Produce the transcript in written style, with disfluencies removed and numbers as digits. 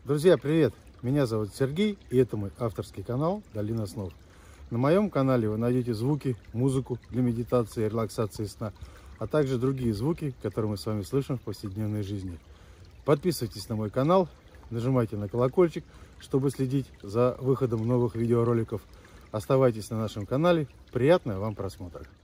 Друзья, привет! Меня зовут Сергей, и это мой авторский канал «Долина снов». На моем канале вы найдете звуки, музыку для медитации и релаксации сна, а также другие звуки, которые мы с вами слышим в повседневной жизни. Подписывайтесь на мой канал, нажимайте на колокольчик, чтобы следить за выходом новых видеороликов. Оставайтесь на нашем канале. Приятного вам просмотра!